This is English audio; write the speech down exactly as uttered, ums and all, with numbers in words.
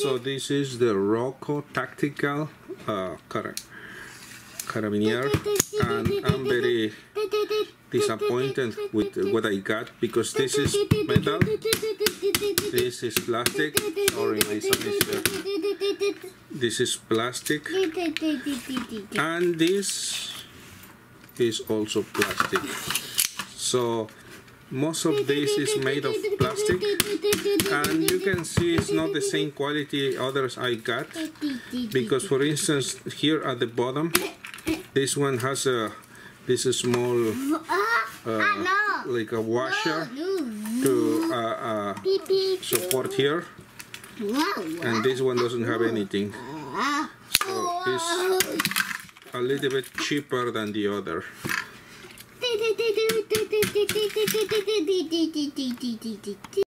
So this is the ROCOTACTICAL uh, car carabiner, and I'm very disappointed with what I got, because this is metal, this is plastic. Sorry, my son is there. This is plastic, and this is also plastic. So most of this is made of plastic, and you can see it's not the same quality others I got, because for instance here at the bottom, this one has a this is small uh, like a washer to uh, uh, support here, and this one doesn't have anything, so it's a little bit cheaper than the other.